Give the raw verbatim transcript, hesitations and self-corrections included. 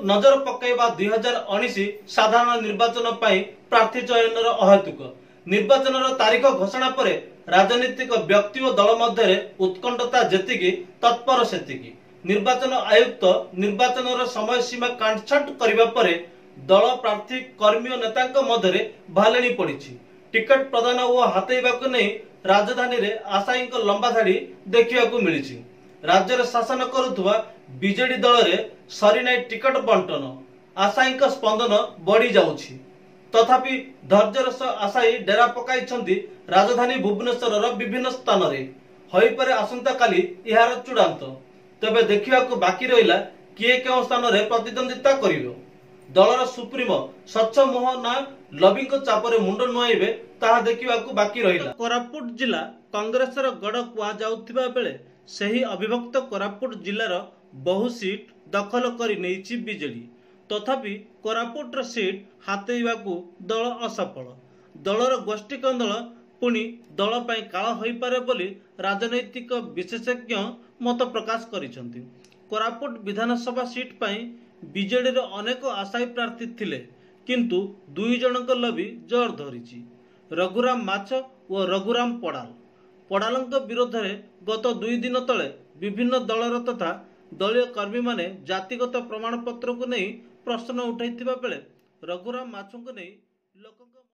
नजर पकाइबा दुई हजार उन्नीस साधारण निर्वाचन पर प्रार्थी चयन अहेतुक निर्वाचन तारीख घोषणा पर राजनीतिक व्यक्ति और दल मध्य उत्कंठता जेतिकी तत्पर सेतिकी निर्वाचन आयुक्त निर्वाचन समय सीमा काटछांट करने पर दल प्रार्थी कर्मी और नेता मध्य भालेणी पड़ी टिकट प्रदान और हाथेबा नहीं राजधानी रे आशायी लंबा धाड़ी देखा मिली। राज्य शासन करुवा बीजेडी दल रे सरीनाई टिकट बंटन आशायी स्पंदन बढ़ी जाउछि तथापि धैर्यर सह आशायी डेरा पकाई राजधानी भुवनेश्वर विभिन्न स्थान में होईपरे आसंता काली यार चूड़ांत तेबे देखा बाकी रहा किए केउं स्थान में प्रतिद्वंदिता करिवो दलर सुप्रीमो स्वच्छ मोहना लबी चापरे मुंड नुआइबे ताहा देखा बाकी रहा। कोरापुट जिला कांग्रेस गढ़ कुआ बेले सही अविभक्त कोरापुट जिलार बहु सीट दखल कर नहीं बीजेडी तथापि कोरापुट सीट हातेइबाकू दल असफल दलर गोष्ठी कंदल पुणी दल पर काल हो पारे बोली राजनैतिक विशेषज्ञ मत प्रकाश करिसेंति। कोरापुट विधानसभा सीट पर बीजेडी रे अनेक आशायी प्रार्थी थिले किंतु दुई जनक लबी जोर धरिछि रघुराम माछ और रघुराम पड़ाल पड़ालंक विरोध में गत दुई दिन तले विभिन्न दलर तथा दलीय कर्मी माने जातिगत प्रमाणपत्र को नहीं प्रश्न उठाइथिबा बेले रघुराम माछ को नहीं लोक